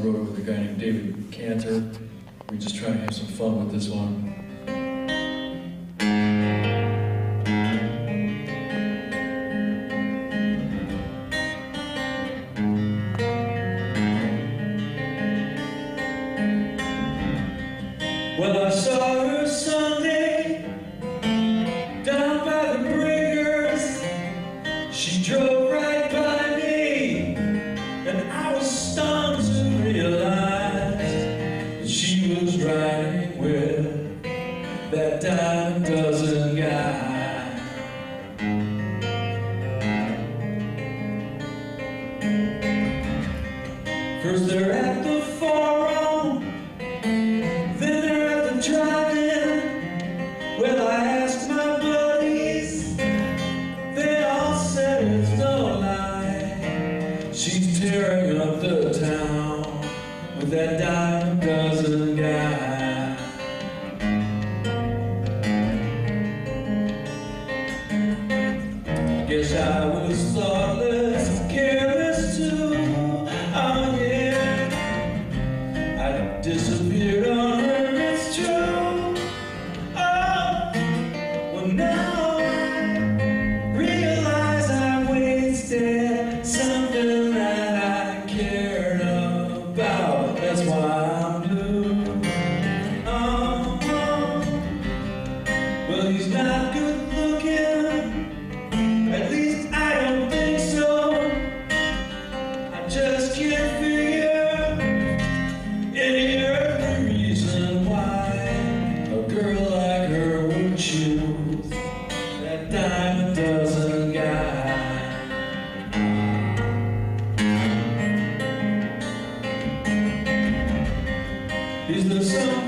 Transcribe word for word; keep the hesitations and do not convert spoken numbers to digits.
wrote it with a guy named David Cantor. We're just trying to have some fun with this one. Well, I saw her Sunday down by the breakers. She drove right by me, and I was stunned to realize that she was riding with that dime a dozen guy. First they're at the forum, then they're at the drive-in. Well, I asked my buddies, they all said it's no lie. She's tearing up the town with that dime a dozen guy. Guess I was thoughtless, careless too. Oh yeah, I disappeared on her, it's true. Oh, well now I realize I wasted something that I cared about. That's why I'm blue. Oh, oh. Well, he's not good looking, at least I don't think so. I just can't figure any earthly reason why a girl like her would choose that dime a dozen guy. Is there some